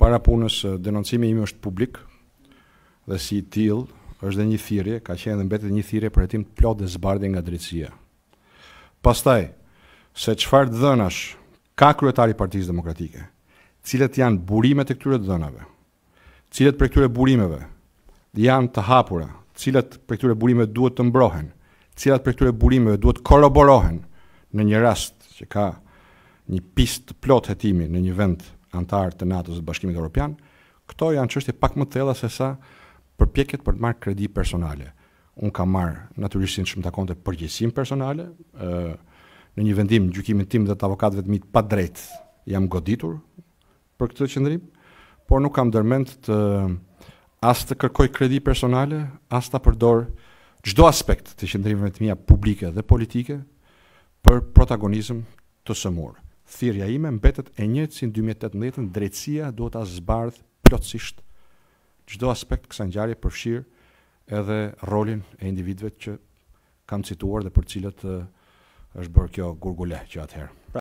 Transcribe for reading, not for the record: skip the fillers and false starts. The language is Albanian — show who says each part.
Speaker 1: Para punës, denoncimi im është publik dhe si till është dhe një thirrje, ka qenë dhe mbetet një thirrje për hetim plot dhe zbardhje nga drejtësia. Pastaj, se çfarë dhënash ka kryetari i Partisë Demokratike, cilët janë burimet e këtyre dhënave, cilët për këtyre burimeve janë të hapura, cilët për këtyre burimeve duhet të mbrohen, cilat për këtyre burimeve duhet korroborohen në një rast që ka një pistë plot hetimi në një vend antar të NATO-s dhe Bashkimit Evropian, këto janë çështje pak më të thella se sa përpjekjet për të marrë kredi personale. Unë kam marrë natyrisht që më takonte përgjegjësinë personale, në një vendim gjykimin tim dhe të avokatëve të mi pa drejt jam goditur për këtë qëndrim, por nuk kam ndërmend të as të kërkoj kredi personale, as ta përdor çdo aspekt të qëndrimeve të mia publike dhe politike për protagonizëm të sëmurë. Thirrja ime mbetet e njëjtë si në 2018, drejtësia duhet ta zbardh plotësisht çdo aspekt kësaj ngjarje, përfshirë edhe rolin e individëve që kam cituar dhe për cilët është bërë kjo gurgule që atëherë.